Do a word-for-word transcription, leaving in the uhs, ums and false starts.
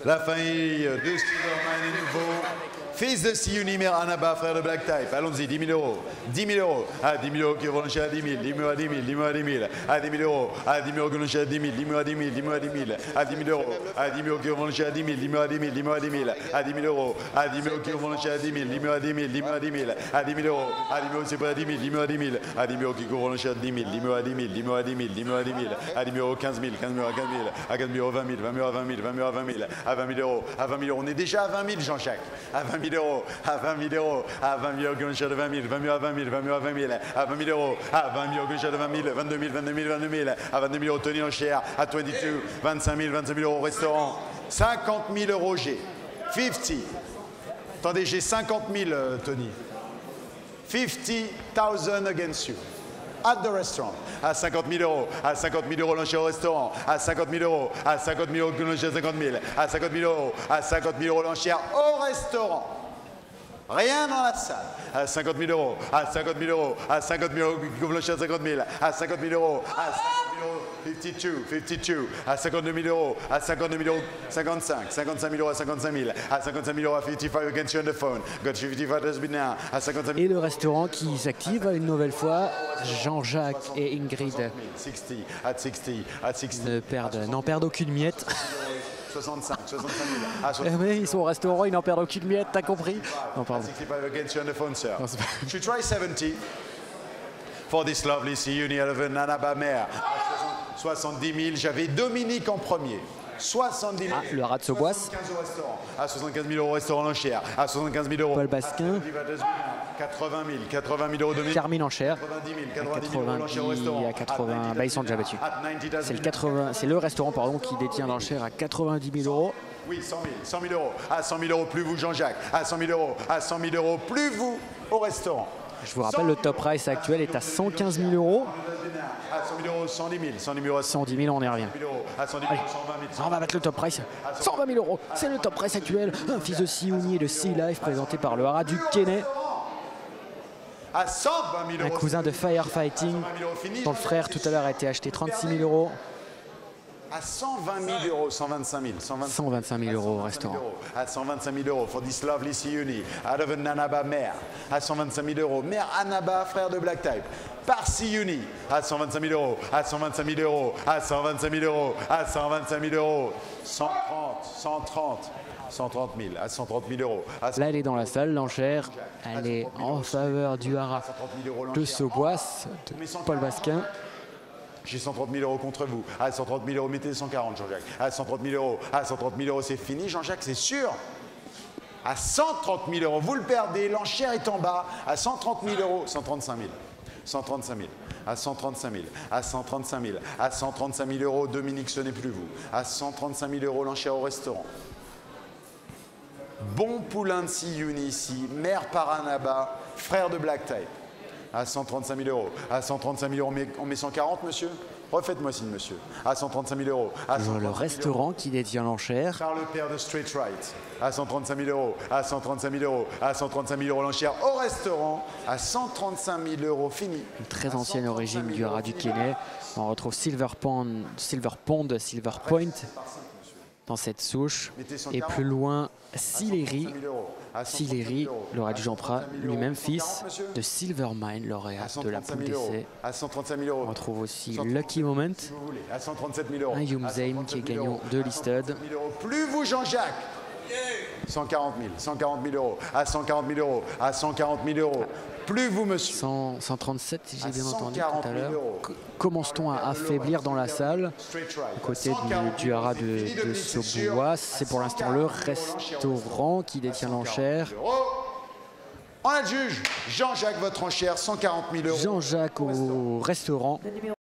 La famille de Silvermine est nouveau. Fils de Siouni, mère Annaba, frère de Black Type. Allons-y, dix mille euros. dix mille euros. Ah, dix mille euros qui vont à dix mille. dix mille à dix mille. dix mille à dix mille. Ah, dix mille euros. Ah, dix mille euros qui vont à dix mille. dix mille à dix mille. dix mille à dix mille. Ah, dix mille euros. Ah, dix mille euros qui vont à dix mille. dix mille à dix mille. dix mille à dix mille. Ah, dix mille euros. Ah, dix mille euros qui vont à dix mille. dix mille à dix mille. dix mille à dix mille. Ah, dix mille euros. Ah, dix mille euros, c'est pas à dix mille. dix mille à dix mille. Ah, dix mille euros qui vont à dix mille. dix mille à dix mille. dix mille à dix mille. dix mille à dix mille. Ah, dix mille euros, quinze mille. quinze mille à quinze mille. Ah, quinze mille euros, vingt mille. vingt mille à vingt mille. vingt mille à vingt mille. À vingt mille euros. À vingt mille euros. On est déjà à vingt mille, Jean-Jacques. À vingt mille euros. À vingt mille euros. À vingt mille euros, de vingt mille, vingt mille à vingt mille, vingt mille à vingt mille, à vingt mille euros, à vingt mille euros, de vingt mille, vingt-deux mille, vingt-deux mille, vingt-deux mille, à vingt-deux mille euros, Tony en cher, à vingt-deux, vingt-cinq mille, vingt-cinq mille euros au restaurant, cinquante mille euros, j'ai cinquante. Attendez, j'ai cinquante mille, euh, Tony. cinquante mille against you. At the restaurant, à cinquante mille euros, à cinquante mille euros l'enchère au restaurant, à cinquante mille euros, à cinquante mille euros l'enchère à cinquante mille, à cinquante mille euros, à cinquante mille euros l'enchère au restaurant. Rien dans la salle. À cinquante mille euros, à cinquante mille euros, à cinquante mille euros, l'enchère à cinquante mille, à cinquante mille euros, à cinquante mille euros, cinquante-deux, cinquante-deux, à cinquante-deux mille euros, à cinquante-deux mille euros, cinquante-cinq, cinquante-cinq mille euros, à cinquante-cinq mille, à cinquante-cinq mille euros, à cinquante-cinq against you on the phone, got cinquante-cinq has been now, à cinquante-cinq mille. Et le restaurant qui s'active une nouvelle fois, Jean-Jacques et Ingrid ne perdent, n'en perdent aucune miette. soixante-cinq, soixante-cinq mille. Ah, Eh oui, ils sont au restaurant, ils n'en perdent aucune miette, t'as compris? Non, pardon. sixty-five against you on the phone, sir. Non, c'est pas... Should try seventy for this lovely Siouni out of Annaba Mare. soixante-dix mille, j'avais Dominique en premier. soixante-dix mille. Ah, le rat de Saubois. soixante-quinze au restaurant. À soixante-quinze mille euros au restaurant l'enchère. À soixante-quinze mille euros. Paul Basquin. quatre-vingt mille. quatre-vingt mille euros Dominique. Carmine Enchère. quatre-vingt-dix mille. quatre-vingt-dix à quatre-vingts. Bah, ils sont déjà battus. C'est le, quatre-vingts... le restaurant pardon, qui détient l'enchère à quatre-vingt-dix mille euros. Oui, cent mille. cent mille euros. À cent mille euros, plus vous, Jean-Jacques. À cent mille euros. À cent mille euros, plus vous au restaurant. Je vous rappelle, le top price actuel est à cent quinze mille euros. À cent mille euros, cent dix mille. cent dix mille euros. cent dix mille, on y revient. À cent dix mille, cent vingt mille. On va battre le top price. cent vingt mille euros, c'est le top price actuel. Un fils de Siouni et de Sea Life présenté par le haras du Kenney. À cent vingt mille euros. Un cousin de Firefighting dont le frère tout à l'heure a été acheté trente-six mille euros. À cent vingt mille euros, cent vingt-cinq mille. cent vingt-cinq mille euros au restaurant. À cent vingt-cinq mille euros for this lovely Siouni out of an Annaba Mare. À cent vingt-cinq mille euros. Mère Annaba, frère de Black Type. Par Siouni. À cent vingt-cinq mille euros. À cent vingt-cinq mille euros. À cent vingt-cinq mille euros. À cent vingt-cinq mille euros. cent trente, cent trente. cent trente mille, à cent trente mille euros. Là, elle est dans la salle, l'enchère. Elle est en faveur du haras de Saubois, de Paul Basquin. J'ai cent trente mille euros contre vous. À cent trente mille euros, mettez cent quarante, Jean-Jacques. À cent trente mille euros. À cent trente mille euros, c'est fini, Jean-Jacques, c'est sûr. À cent trente mille euros, vous le perdez, l'enchère est en bas. À cent trente mille euros, cent trente-cinq mille. cent trente-cinq mille. À cent trente-cinq mille. À cent trente-cinq mille. À cent trente-cinq mille euros, Dominique, ce n'est plus vous. À cent trente-cinq mille euros, l'enchère au restaurant. Bon poulain de Siouni ici, mère par Annaba, frère de Black Type. À cent trente-cinq mille euros. À cent trente-cinq mille euros, on met, on met cent quarante, monsieur? Refaites-moi signe, monsieur. À cent trente-cinq mille euros. À le restaurant qui détient l'enchère. Par le père de Straight Right. À cent trente-cinq mille euros. À cent trente-cinq mille euros. À cent trente-cinq mille euros l'enchère au restaurant. À cent trente-cinq mille euros, fini. Une très ancienne origine du haras du Kenney. On retrouve Silver Pond, Silver Pond, Silver Point dans cette souche. Et plus loin, Sillery. Sillery, le rat du Jean-Prat, lui-même fils de Silvermine, lauréat de la poule d'essai. On retrouve aussi Lucky Moment, un Youmzeim qui est gagnant de Listed. Plus vous, Jean-Jacques. cent quarante mille, cent quarante mille euros, à cent quarante mille euros, à cent quarante mille euros. Plus vous, monsieur. cent, cent trente-sept, si j'ai bien entendu tout à l'heure. Commence-t-on à affaiblir dans la salle, au côté du, du haras de, de Saubois. C'est pour l'instant le restaurant qui détient l'enchère. On a le juge. Jean-Jacques, votre enchère, cent quarante mille euros. Jean-Jacques au restaurant.